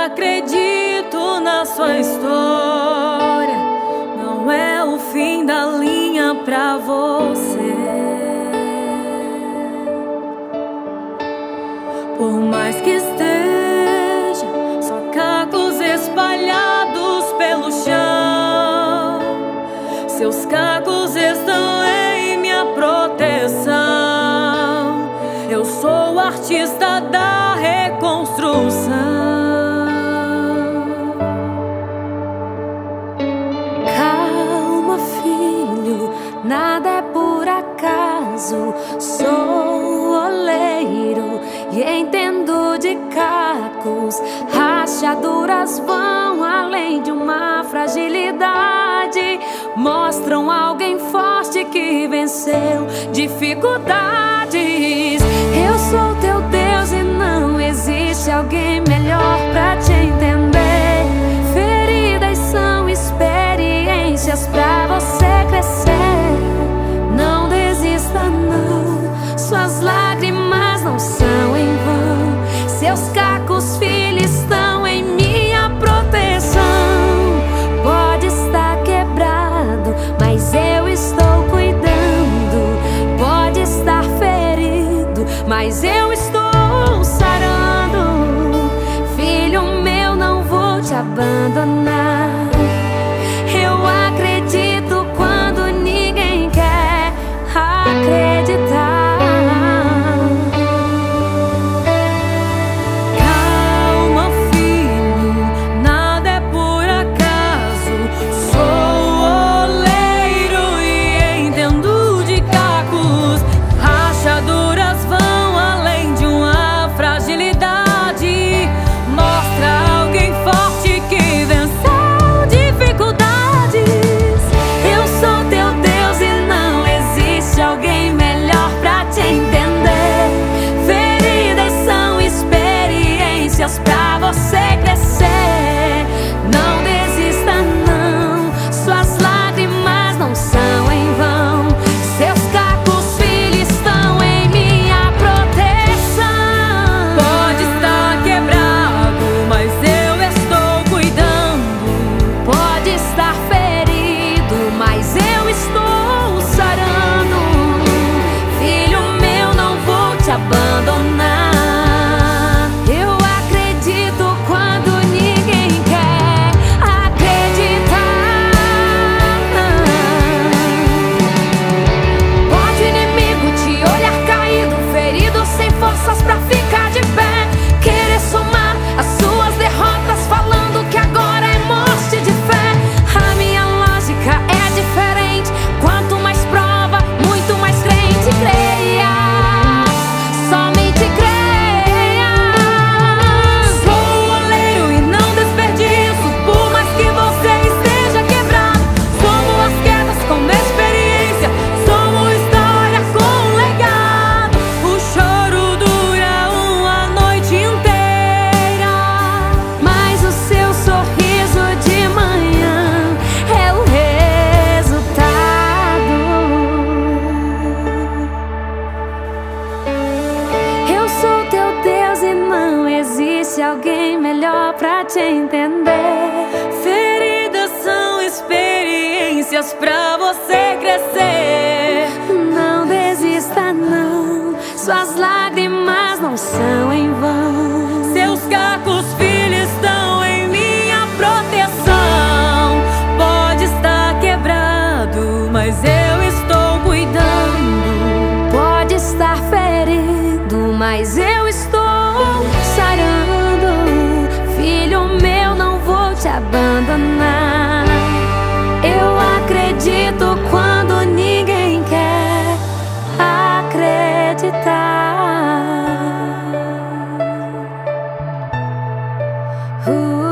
acredito na sua história. Não é o fim da linha pra você. Por mais que esteja só cacos espalhados pelo chão, seus cacos estão em minha proteção. Eu sou o artista da reconstrução. Calma, filho, nada é por acaso. Sou oleiro e entendo de cacos. Rachaduras vão além de uma fragilidade. Mostram alguém forte que venceu dificuldades. Eu sou teu Deus e não existe alguém melhor pra te entender. Feridas são experiências pra você crescer. Não desista não, suas lágrimas não são em vão. Seus cacos, filho, estão em minha proteção. Pode estar quebrado, mas eu estou cuidando. Pode estar ferido, mas eu estou sarando. Filho meu, não vou te abandonar. Eu acredito quando ninguém quer acreditar. Calma, filho, nada é por acaso. Sou oleiro e entendo de cacos. Rachaduras vão além de uma fragilidade. Mostra alguém forte que venceu dificuldades. Eu sou teu Deus e não existe alguém melhor pra te entender. Feridas são experiências pra você crescer. Não desista não, suas lágrimas não são em vão. Seus cacos, filho, estão em minha proteção. Pode estar quebrado, mas eu estou cuidando. Pode estar ferido, mas eu estou sarando. Filho meu, não vou te abandonar. Eu acredito quando ninguém quer acreditar. Pode o inimigo te olhar caído, ferido, sem forças pra ficar de pé. Querer somar as suas derrotas, falando que agora é morte de fé. A minha lógica é diferente. Quanto mais prova, muito mais crente. Creia, somente creia. Sou oleiro e não desperdiço. Por mais que você esteja quebrado, somos as quedas como experiência. Somos história com legado. O choro dura uma noite inteira, Mas o seu sorriso de manhã é o resultado. Eu sou teu Deus e não existe alguém melhor pra te entender. feridas são experiências pra você crescer. Não desista não, suas lágrimas não são em vão. Seus cacos, filho, estão em minha proteção. Pode estar quebrado, mas eu estou cuidando. Pode estar ferido, mas eu estou sarando. Filho meu, não vou te abandonar. Eu acredito quando ninguém quer acreditar.